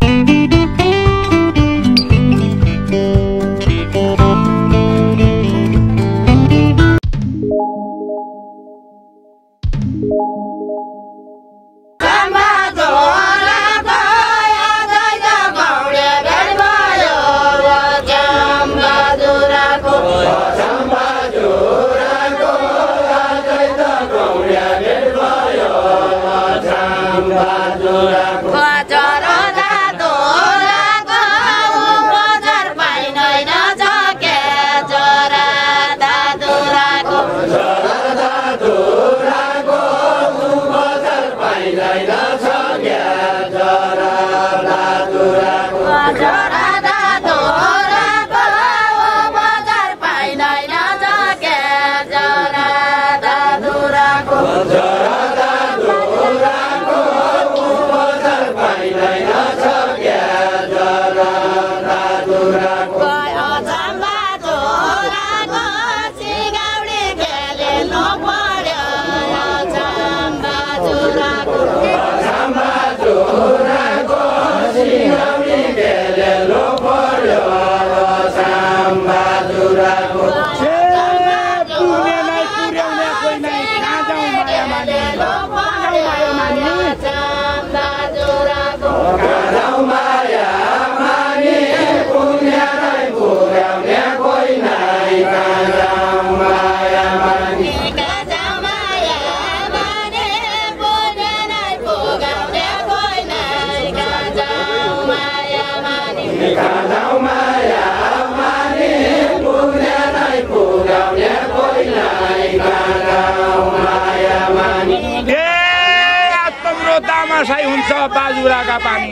Tamasai हुन्छ बाजुराका पानी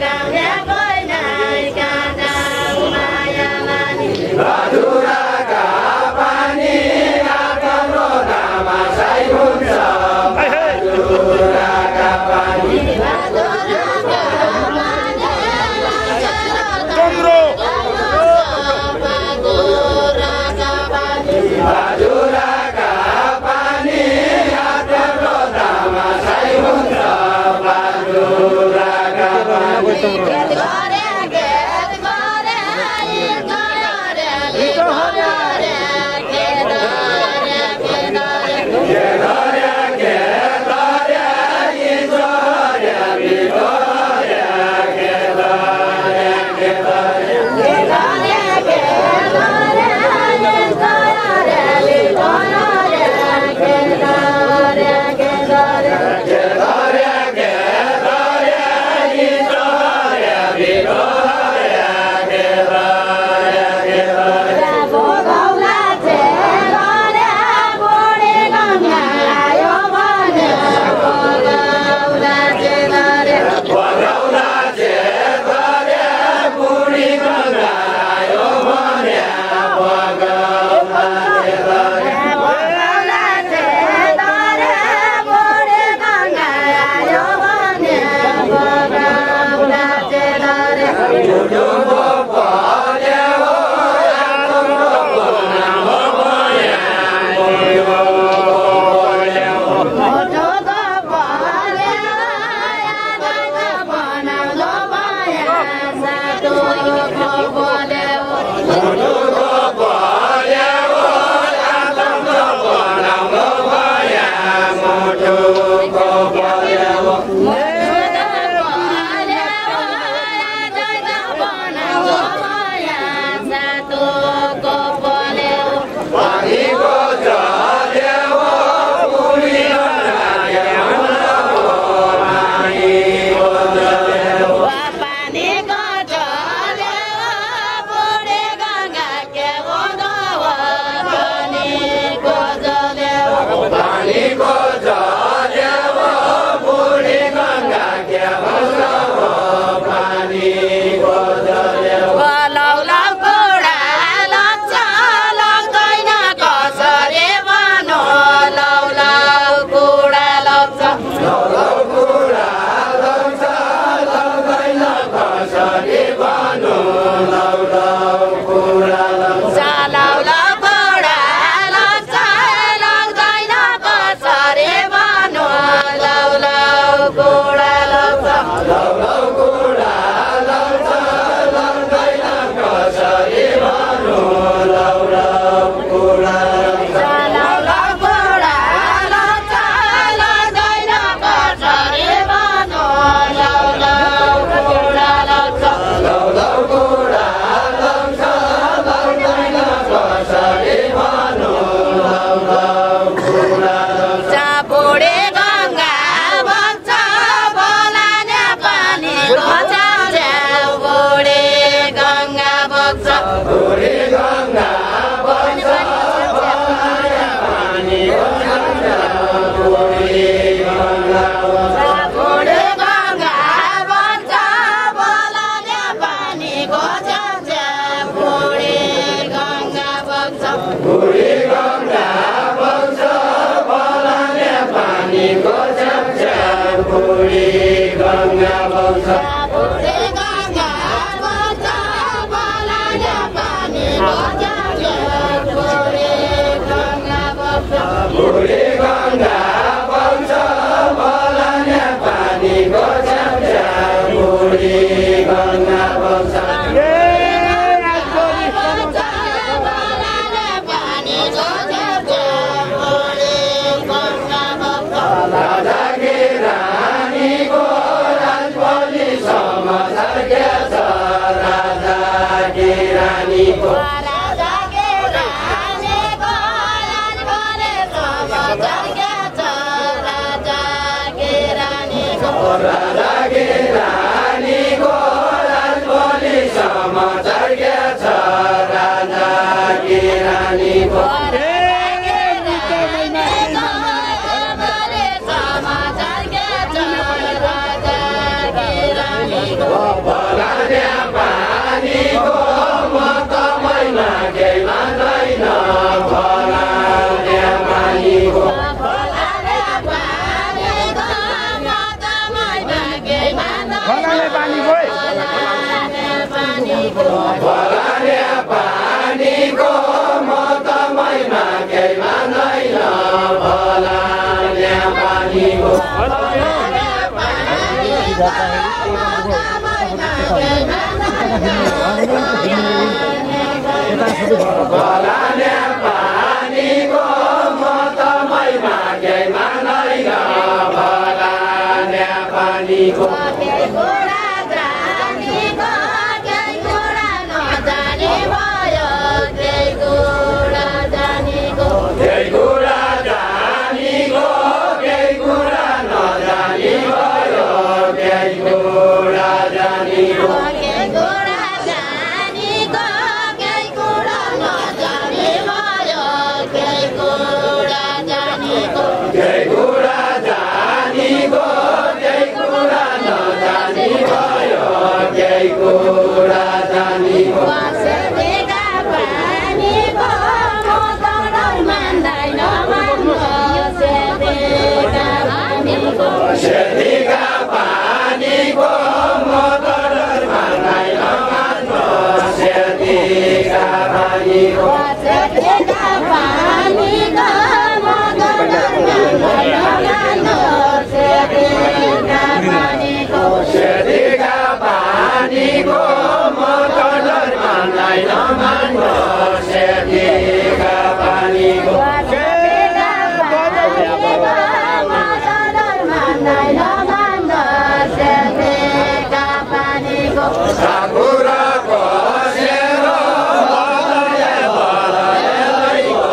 बाजुराका पानी आतम्रो तामासाई हुन्छ बाजुराका पानी तम्रो बाजुराका पानी आतम्रो तामासाई हुन्छ Victoria. बुढी गङ्गा पाउँछ बलाने पानीको छ्याप बुढी गङ्गा पाउँछ राजा कि रानीको राजबोली समाचार के छ राजा कि रानीको राजा के रानीको राजबोली समाचार के छ राजा कि रानीको राजा कि रानीको राजबोली समाचार के छ राजा कि रानीको बलाने पानीको म त मैना केही मान्दैन बलाने पानीको बलाने पानीको म त मैना केही मान्दैन बलाने पानीको बलाने पानीको म त मैना केही मान्दैन बलाने पानीको बलाने पानीको म त मैना केही मान्दैन बलाने पानीको केही कुरा जानेको केही कुरा नजाने भयो केही कुरा जानेको केही कुरा जानेको केही कुरा नजाने भयो केही कुरा जानेको केही कुरा जानेको केही कुरा नजाने भयो केही कुरा जानेको केही कुरा जानेको केही कुरा नजाने भयो केही कुरा जानेको सेतीका पानीको म त डर मान्दैन मान्नु सेतीका पानीको सेतीका पानीको म त डर मान्दैन मान्नु सेतीका पानीको सेतीका पानीको म त डर मान्दैन मान्नु सेतीका पानीको सेतीका पानीको म त डर मान्दैन मान्नु सेतीका पानीको सेतीका पानीको म त डर मान्दैन मान्नु सेतीका पानीको ठाकुरको सेरो बदले बदले लैको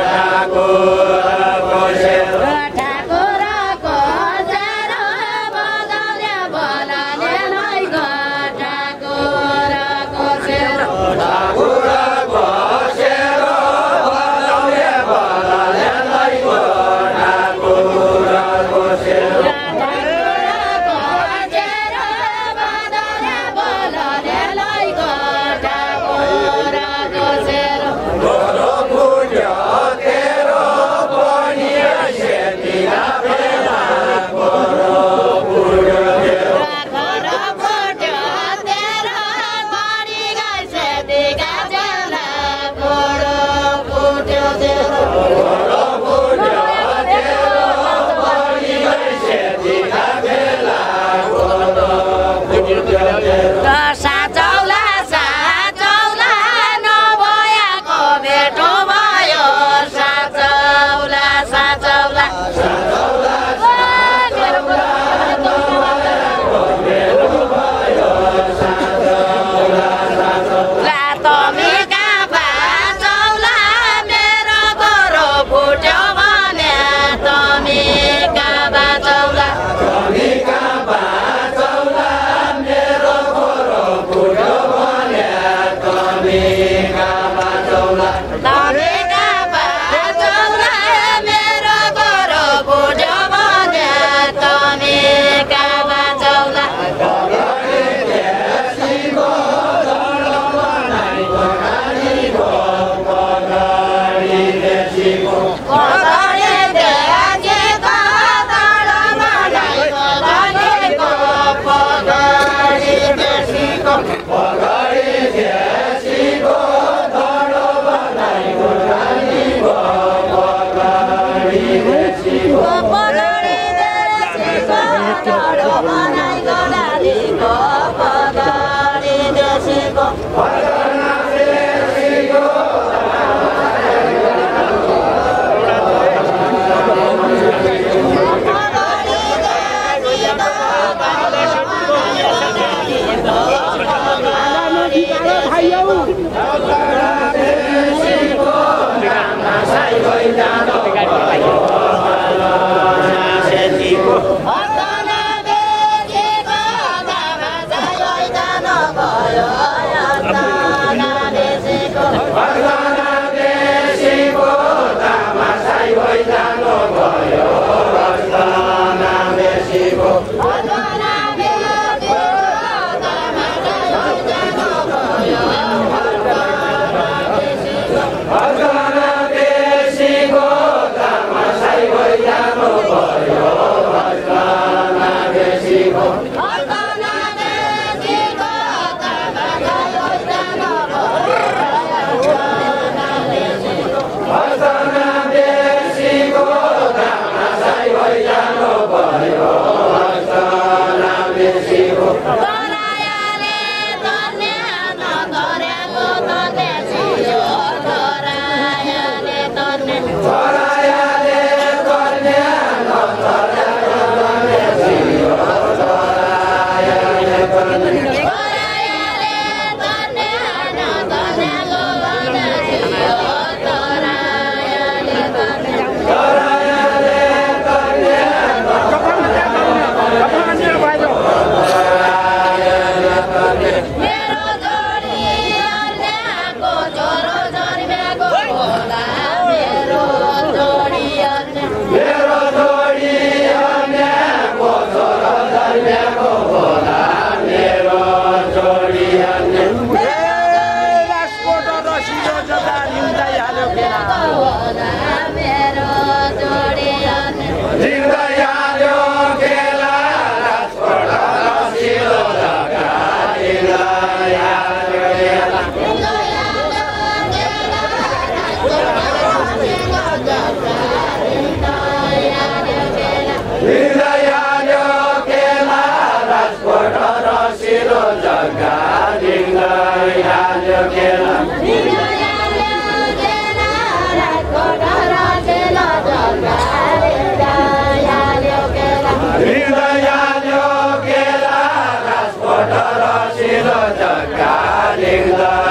ठाकुरको सेरो ठाकुरको सेरो बदले बदले लैको ठाकुरको सेरो ठाकुरको सेरो बदले बदले लैको ठाकुरको सेरो ठाकुरको सेरो बदले बदले मेरो जोडी अन्यको छोरो जन्मेको होला मेरो जोडी अन्य मेरो जोडी अन्यको छोरो जन्मेको होला मेरो जोडी अन्य मेरो जोडी अन्य जिउँदै आयो केला राजकोट रसिलो जग्गा जिउँदै आयो केला जिउँदै आयो केला राजकोट रसिलो जग्गा जिउँदै आयो केला जिउँदै आयो केला राजकोट रसिलो जग्गा जिउँदै